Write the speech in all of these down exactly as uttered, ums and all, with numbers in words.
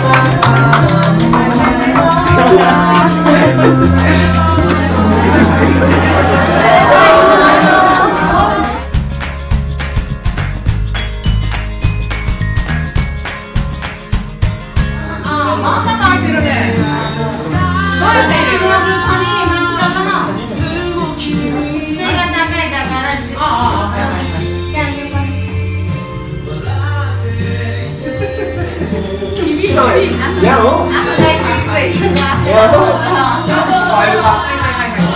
やろう。あと大好き。やろう。はいはいはい。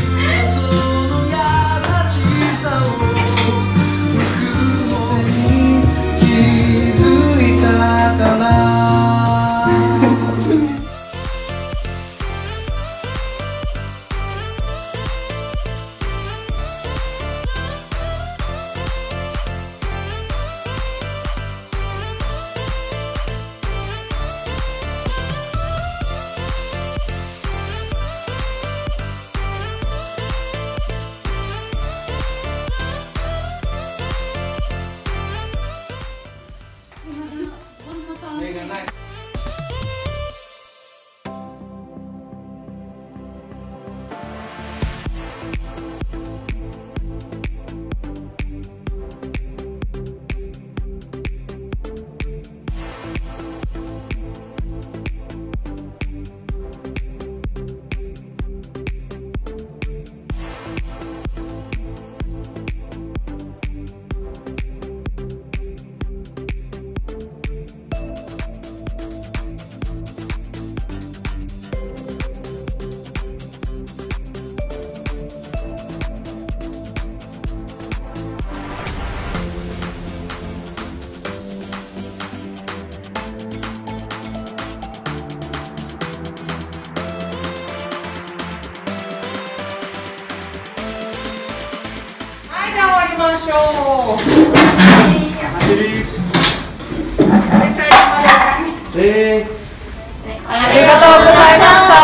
ましょう。えー、ありがとうございました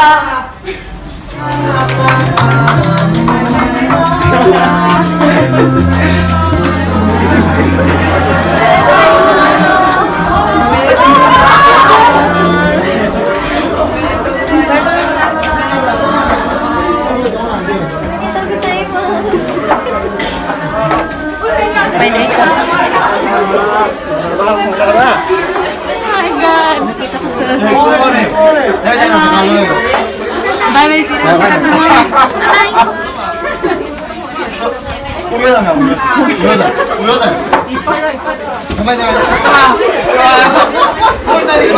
。Bye deh. Langsung karena. Oh my god. Kita selesai. Boleh. Ya jangan terlalu. Bye bye sih. Bye. これだな、これ。これだ。これだ。いっぱいだ、いっぱいだ。いっぱいだ。これだ。